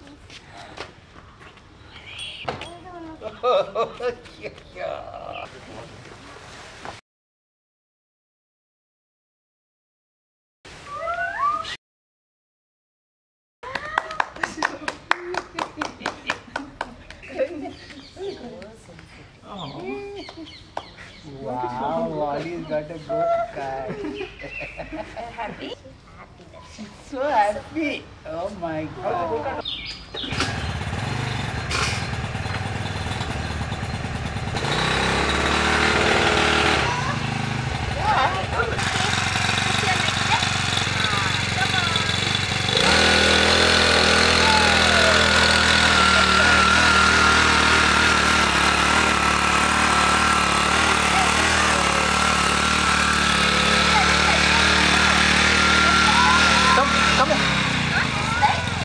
Wow, Wally's got a good guy. Happy? She's so happy. Oh my God.